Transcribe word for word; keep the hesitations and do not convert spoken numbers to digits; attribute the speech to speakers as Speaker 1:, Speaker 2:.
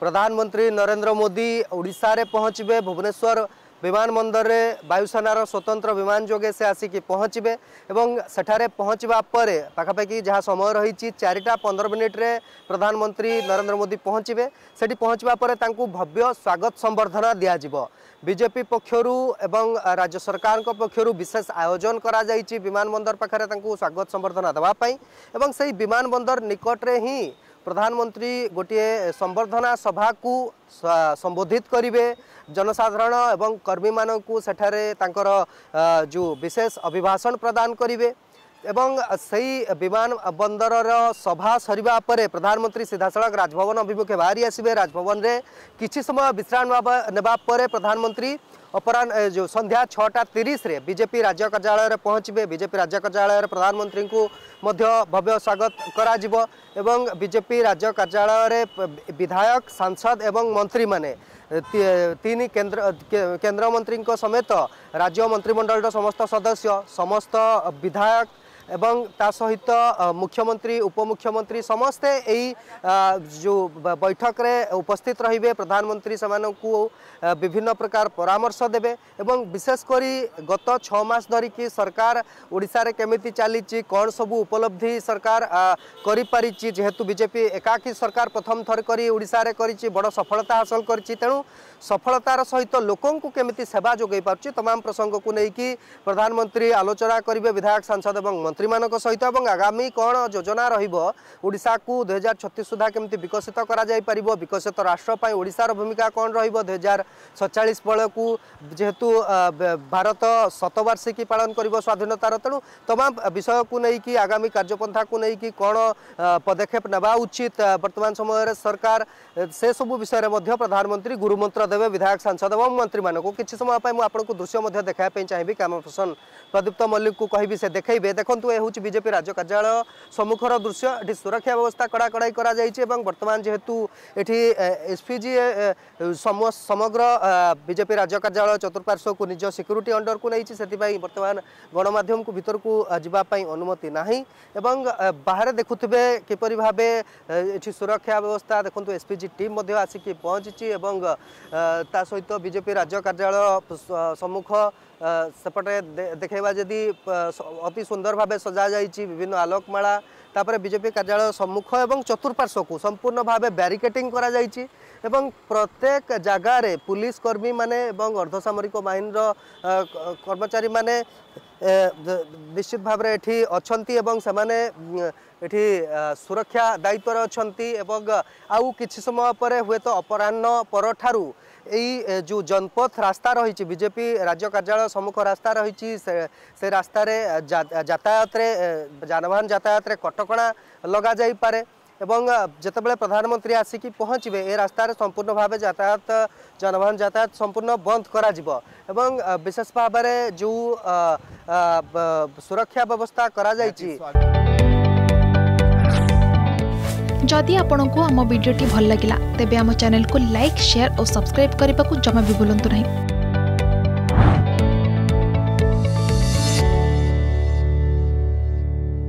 Speaker 1: प्रधानमंत्री नरेंद्र मोदी ओडिशा रे पहुँचे भुवनेश्वर विमानबंदर में वायुसेनार स्वतंत्र विमान जोगे से आसिक पहुँचे एवं सेठारे पहुँचवा पर पाखापाखि जहाँ समय रही चारिटा पंद्रह मिनिट रे प्रधानमंत्री नरेंद्र मोदी पहुँचे सेठी पहुँचवा पर तांकू भव्य स्वागत संबर्धना दियाजिबो। बीजेपी पक्षरु एवं राज्य सरकार पक्षरु विशेष आयोजन करा जाइछि विमानबंदर पाखरे तांकू स्वागत संबर्धना देवा पई एवं सही विमानबंदर निकट रे ही प्रधानमंत्री गोटे संबर्धना सभा को संबोधित करेंगे जनसाधारण एवं कर्मी मानू सेठारे तांकर जो विशेष अभिभाषण प्रदान करेंगे एवं सही विमान बंदर सभा सरिबा परे प्रधानमंत्री सीधासलख राजभवन अभिमुखे बाहरी आसबे। राजभवन रे किछि समय विश्राम नेबा परे प्रधानमंत्री अपराह जो संध्या छटा तीस रे बीजेपी राज्य कार्यालय पहुँचे। बीजेपी राज्य कार्यालय प्रधानमंत्री को मध्य भव्य स्वागत करा जिवो एवं बीजेपी राज्य कार्यालय विधायक सांसद एवं मंत्री माने तीन केंद्र केंद्र मंत्री समेत राज्य मंत्रिमंडल समस्त सदस्य समस्त विधायक एवं ता सहित मुख्यमंत्री उपमुख्यमंत्री समस्ते यही जो बैठक रे उपस्थित रहिबे। प्रधानमंत्री को विभिन्न प्रकार परामर्श देबे एवं विशेषकर गत छः मास धरिकी सरकार ओडिशा रे केमिति चली कौन सबू उपलब्धि सरकार करि पारिछि जेहेतु बीजेपी एकाकी सरकार प्रथम थर करी ओडिशा रे करिछि बड़ सफलता हासिल करिछि तेणु सफलतार सहित लोकों को केमिति सेवा जोगै पारुछि तमाम प्रसंग को लेकिन प्रधानमंत्री आलोचना करिवे विधायक सांसद एवं मंत्री मानक सहित एवं आगामी कौन योजना रहिबो ओडिशा को दुई हजार छत्तीस सुधा केमिति विकसित करा जाय परिबो विकसित राष्ट्र पई ओडिशार भूमिका कौन रहिबो दुई हजार सैंतालीस बेल को जेहेतु भारत शतवार्षिकी पालन करिबो स्वाधीनतार तेणु तमाम विषय को लेकिन आगामी कार्यपंथा को लेकिन कौन पदक्षेप नेबा उचित वर्तमान समय सरकार से सबु विषय में प्रधानमंत्री गुरुमंत्र देवे विधायक सांसद एवं मंत्री मानक किसी समय पर आपको दृश्य देखापी चाहिए कैमरा पर्सन प्रदीप्त मल्लिक को कहि से देखेबे। देखंतु ए हूँ बीजेपी राज्य कार्यालय सम्मुखर दृश्य ये सुरक्षा व्यवस्था कड़ा कड़ाई करा जाइछि एवं वर्तमान जेहेतु एठी एसपीजी समग्र बीजेपी राज्य कार्यालय चतुर्पार्श्व को निज सिक्यूरीटी अंडर को नहीं से वर्तमान गणमाध्यम को भीतर को जावाई अनुमति नाही एवं बाहर देखुथिबे किपरि भाबे एठी सुरक्षा व्यवस्था देखंतु एसपीजी टीम मध्ये आसिक पहुंची एवं ता सहित बीजेपी राज्य कार्यालय सम्मुख सेपटे देखा जदि अति सुंदर भाव सजा जाइए विभिन्न आलोकमाला तापर बीजेपी कार्यालय सम्मुख एवं चतुर्पार्श्व को संपूर्ण भाव बैरिकेटिंग करा जाइए एवं प्रत्येक जगार पुलिस कर्मी माने एवं अर्धसामरिक बाहिनी कर्मचारी माने निश्चित भाव एठी अछंती एवं सेमाने एठी सुरक्षा दायित्व अच्छी आउ किछि समय पर हुए तो अपराह्न पर ठारू यही जो जनपथ रास्ता रही बीजेपी राज्य कार्यालय सम्मुख रास्ता रही से, से रास्तार यातायात जानवाहन यातायात कटकणा लगा जाई पारे एवं जितेबाला प्रधानमंत्री आसिक पहुँचे ए रास्तार संपूर्ण भाव यातायात जानवाहन यातायात संपूर्ण बंद करा जिवो एवं विशेष भाव में जो आ, आ, सुरक्षा व्यवस्था करा जाइछि।
Speaker 2: जदि आपंक आम भिडी भल लगा तेब आम चैनल को लाइक शेयर और सब्सक्राइब करने को जमा भी भूलु नहीं।